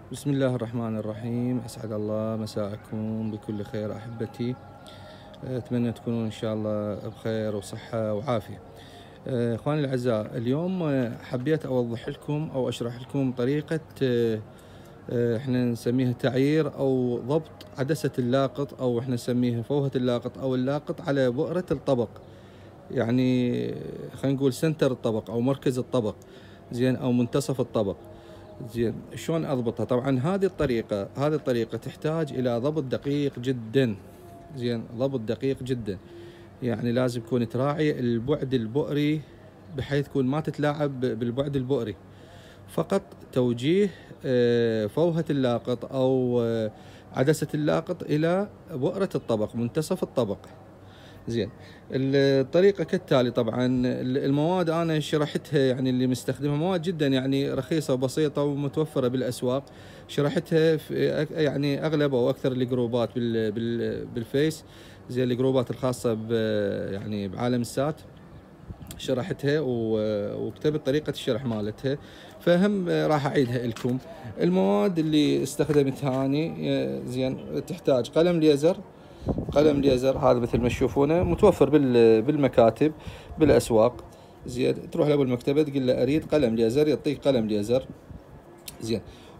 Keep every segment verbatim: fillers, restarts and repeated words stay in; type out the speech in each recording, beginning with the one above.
بسم الله الرحمن الرحيم. أسعد الله مساءكم بكل خير أحبتي. أتمنى تكونون إن شاء الله بخير وصحة وعافية. إخواني الأعزاء، اليوم حبيت أوضح لكم أو أشرح لكم طريقة إحنا نسميها تعيير أو ضبط عدسة اللاقط، أو إحنا نسميها فوهة اللاقط أو اللاقط على بؤرة الطبق، يعني خلينا نقول سنتر الطبق أو مركز الطبق، زين، أو منتصف الطبق. زين، شلون اضبطها؟ طبعا هذه الطريقه هذه الطريقه تحتاج الى ضبط دقيق جدا. زين، ضبط دقيق جدا، يعني لازم تكون تراعي البعد البؤري بحيث تكون ما تتلاعب بالبعد البؤري، فقط توجيه فوهة اللاقط او عدسة اللاقط الى بؤرة الطبق، منتصف الطبق. زين، الطريقة كالتالي. طبعا المواد أنا شرحتها، يعني اللي مستخدمها مواد جدا يعني رخيصة وبسيطة ومتوفرة بالأسواق. شرحتها في يعني أغلب أو أكثر الجروبات بال بال بالفيس، زي الجروبات الخاصة ب يعني بعالم السات، شرحتها وكتبت طريقة الشرح مالتها، فهم راح أعيدها لكم. المواد اللي استخدمتها أني، زين، تحتاج قلم ليزر. قلم ليزر هذا مثل ما تشوفونه متوفر بالمكاتب بالاسواق. زين، تروح لابو المكتبه تقول له اريد قلم ليزر، يعطيك قلم ليزر. زين،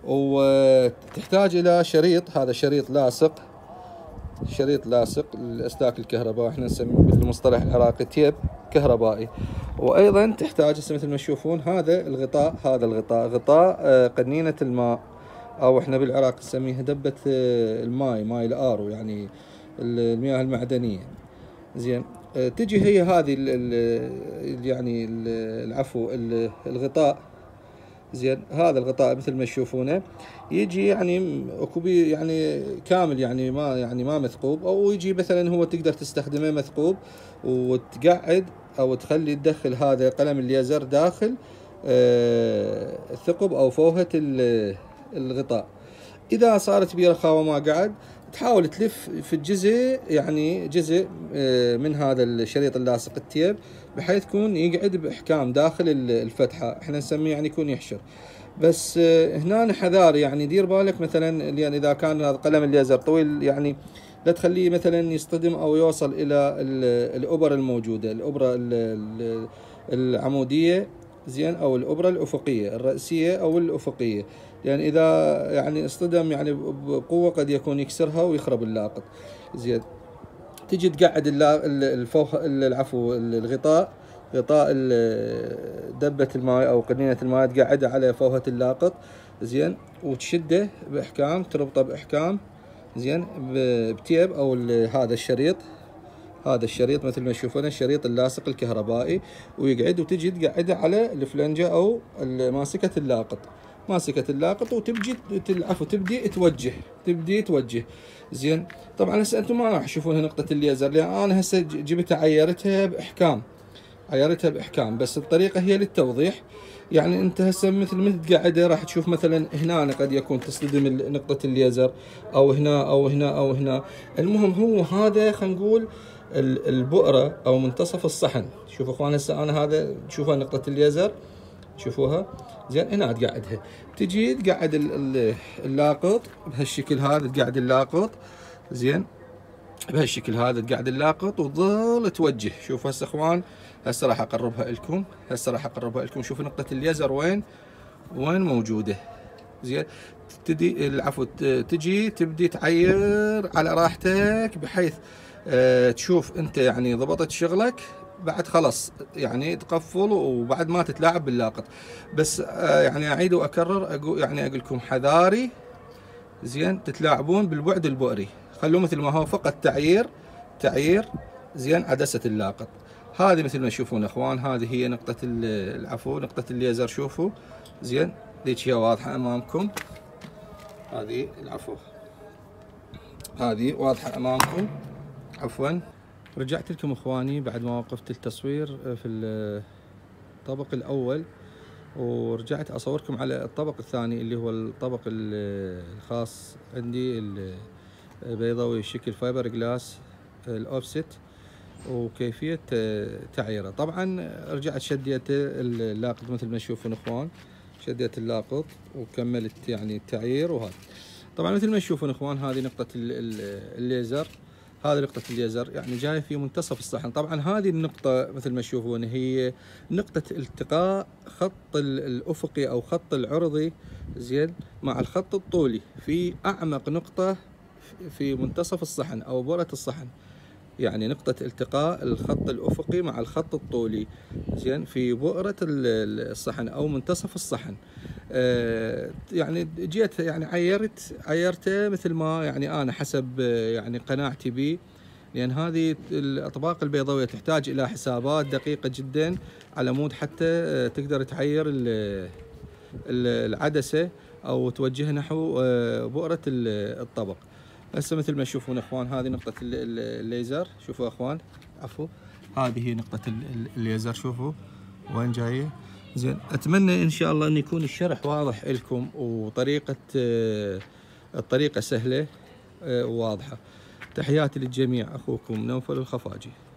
وتحتاج الى شريط، هذا شريط لاصق، شريط لاصق للاسلاك الكهرباء، احنا نسميه بالمصطلح العراقي تيب كهربائي. وايضا تحتاج مثل ما تشوفون هذا الغطاء، هذا الغطاء غطاء قنينه الماء، او احنا بالعراق نسميها دبه الماي، ماي الارو، يعني المياه المعدنية. زين، تجي هي هذه ال يعني ال العفو الغطاء. زين، هذا الغطاء مثل ما تشوفونه يجي يعني كبير، يعني كامل، يعني ما يعني ما مثقوب، او يجي مثلا هو تقدر تستخدمه مثقوب وتقعد او تخلي تدخل هذا قلم الليزر داخل الثقب او فوهة الغطاء. اذا صارت بيه رخاوة ما قعد، تحاول تلف في الجزء، يعني جزء من هذا الشريط اللاصق التيب، بحيث يكون يقعد باحكام داخل الفتحه، احنا نسميه يعني يكون يحشر. بس هنا حذار، يعني دير بالك مثلا، يعني اذا كان هذا قلم الليزر طويل، يعني لا تخليه مثلا يصطدم او يوصل الى الابر الموجوده، الابره العموديه، زين، او الابره الافقيه الراسيه او الافقيه، لان يعني اذا يعني اصطدم يعني بقوه قد يكون يكسرها ويخرب اللاقط. زين، تجي تقعد الفوح العفو الغطاء، غطاء دبة الماء او قنينة الماء، تقعدها على فوهة اللاقط. زين، وتشده باحكام، تربطه باحكام، زين، بتيب او هذا الشريط، هذا الشريط مثل ما تشوفون الشريط اللاصق الكهربائي، ويقعد، وتجي تقعده على الفلنجة او ماسكة اللاقط، ماسكة اللاقط، وتبجي العفو تبدي توجه تبدي توجه. زين، طبعا هسه انتم ما راح تشوفونها نقطة الليزر، لان انا هسه جبتها عيرتها باحكام، عيرتها باحكام، بس الطريقة هي للتوضيح. يعني انت هسه مثل ما تقعده راح تشوف مثلا هنا قد يكون تصطدم نقطة الليزر، او هنا او هنا او هنا. المهم هو هذا خلينا نقول البؤرة او منتصف الصحن. شوفوا اخوان، هسه انا هذا تشوفوا نقطة الليزر، شوفوها. زين، هنا تقعدها، تجي تقعد اللاقط بهالشكل هذا، تقعد اللاقط، زين، بهالشكل هذا تقعد اللاقط وتظل توجه. شوفوا هسه اخوان، هسه راح اقربها لكم، هسه راح اقربها لكم. شوفوا نقطة الليزر وين وين موجودة. زين، تبتدي العفو تجي تبدي تعير على راحتك، بحيث اه تشوف انت يعني ضبطت شغلك، بعد خلاص يعني تقفل وبعد ما تتلاعب باللاقط. بس اه يعني اعيد واكرر، اقول يعني اقول لكم حذاري، زين، تتلاعبون بالبعد البؤري، خلوه مثل ما هو، فقط تعيير تعيير زين عدسة اللاقط. هذه مثل ما تشوفون اخوان، هذه هي نقطة العفو نقطة الليزر. شوفوا، زين، ذيك هي واضحة امامكم، هذه العفو هذه واضحة امامكم. عفوا، رجعت لكم اخواني بعد ما وقفت التصوير في الطبق الاول، ورجعت اصوركم على الطبق الثاني اللي هو الطبق الخاص عندي البيضاوي شكل فايبر جلاس الاوفست، وكيفية تعييره. طبعا رجعت شديت اللاقط مثل ما تشوفون اخوان، شديت اللاقط وكملت يعني التعيير. وهذا طبعا مثل ما تشوفون اخوان، هذه نقطة الليزر، هذه نقطة الليزر يعني جاية في منتصف الصحن. طبعا هذه النقطة مثل ما تشوفون هي نقطة التقاء خط الأفقي أو خط العرضي زين مع الخط الطولي في أعمق نقطة في منتصف الصحن أو بؤرة الصحن، يعني نقطة التقاء الخط الأفقي مع الخط الطولي زين في بؤرة الصحن أو منتصف الصحن. آه يعني جيت يعني عيرت عيرته مثل ما يعني أنا حسب يعني قناعتي به، لأن هذه الأطباق البيضاوية تحتاج إلى حسابات دقيقة جدا على مود حتى تقدر تعير العدسة أو توجهها نحو بؤرة الطبق. هسه مثل ما تشوفون اخوان، هذه نقطة الليزر، شوفوا اخوان، عفوا، هذه نقطة الليزر، شوفوا وين جاية. زين، اتمنى ان شاء الله ان يكون الشرح واضح لكم، وطريقة الطريقة سهلة وواضحة. تحياتي للجميع، اخوكم نوفل الخفاجي.